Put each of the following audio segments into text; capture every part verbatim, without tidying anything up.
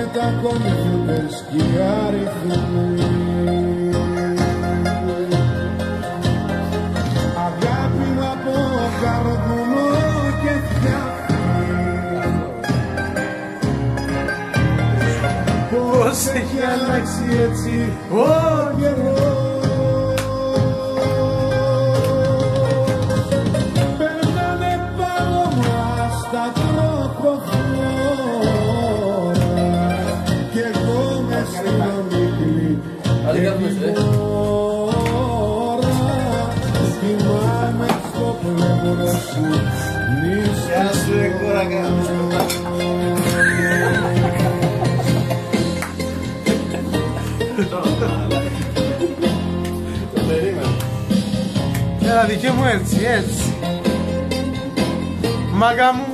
τα κομπιούτερς κι οι αριθμοί. Αγάπη μου από καρδουνό και φτιάχνει. Πώς έχει αλλάξει έτσι ο καιρός. Περνάνε πάνω μας τα τροχοφόρα κι εγώ μες στην ομίχλη και την ώρα κοιμάμαι στο πλευρό σου νύχτα. Γεια σου ρε κόρακα. Το περίμενα. Έλα δικέ μου έτσι, έτσι. Μάγκα μου.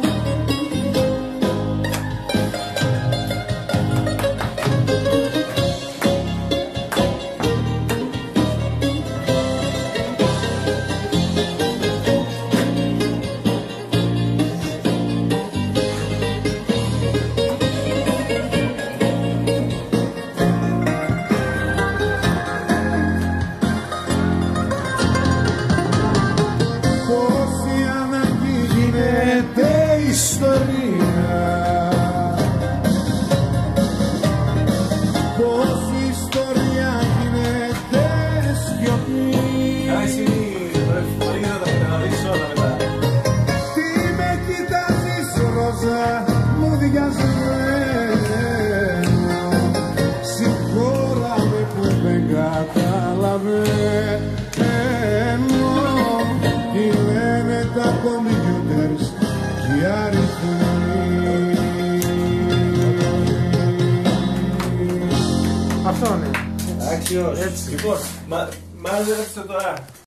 Ιστορία, πως η ιστορία γίνεται σιωπή. Εσύ μπορεί να τα μεταγραφείς όλα μετά. Τι με κοιτάζεις ρόζα μου διασμένο, συγχώραμε που δεν καταλαβαίνω. Τι λένε τα κομπιούτερς κι οι αριθμοί. Αυτό είναι. Άξιος. Έτσι. Λοιπόν, μα, μάζεψε τώρα.